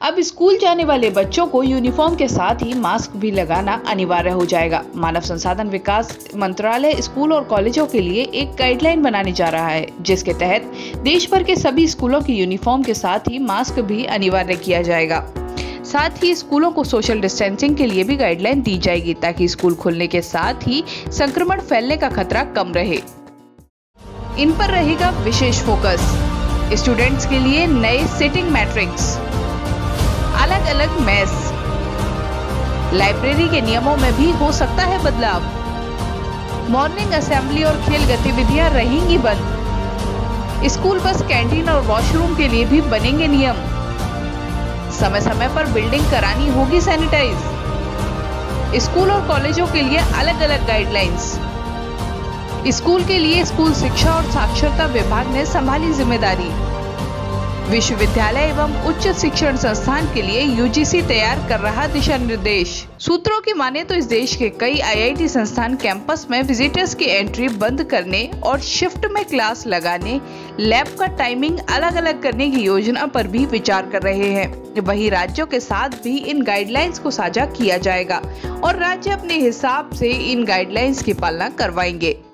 अब स्कूल जाने वाले बच्चों को यूनिफॉर्म के साथ ही मास्क भी लगाना अनिवार्य हो जाएगा। मानव संसाधन विकास मंत्रालय स्कूल और कॉलेजों के लिए एक गाइडलाइन बनाने जा रहा है, जिसके तहत देश भर के सभी स्कूलों की यूनिफॉर्म के साथ ही मास्क भी अनिवार्य किया जाएगा। साथ ही स्कूलों को सोशल डिस्टेंसिंग के लिए भी गाइडलाइन दी जाएगी, ताकि स्कूल खुलने के साथ ही संक्रमण फैलने का खतरा कम रहे। इन पर रहेगा विशेष फोकस। स्टूडेंट्स के लिए नए सिटिंग मैट्रिक्स, अलग अलग मेस, लाइब्रेरी के नियमों में भी हो सकता है बदलाव। मॉर्निंग असेंबली और खेल गतिविधियां रहेंगी बंद। स्कूल बस कैंटीन और वॉशरूम के लिए भी बनेंगे नियम। समय समय पर बिल्डिंग करानी होगी सैनिटाइज। स्कूल और कॉलेजों के लिए अलग अलग गाइडलाइंस। स्कूल के लिए स्कूल शिक्षा और साक्षरता विभाग ने संभाली जिम्मेदारी। विश्वविद्यालय एवं उच्च शिक्षण संस्थान के लिए यूजीसी तैयार कर रहा दिशा निर्देश। सूत्रों की माने तो इस देश के कई आईआईटी संस्थान कैंपस में विजिटर्स की एंट्री बंद करने और शिफ्ट में क्लास लगाने, लैब का टाइमिंग अलग अलग करने की योजना पर भी विचार कर रहे हैं। वहीं राज्यों के साथ भी इन गाइडलाइंस को साझा किया जाएगा और राज्य अपने हिसाब से इन गाइडलाइंस की पालना करवाएंगे।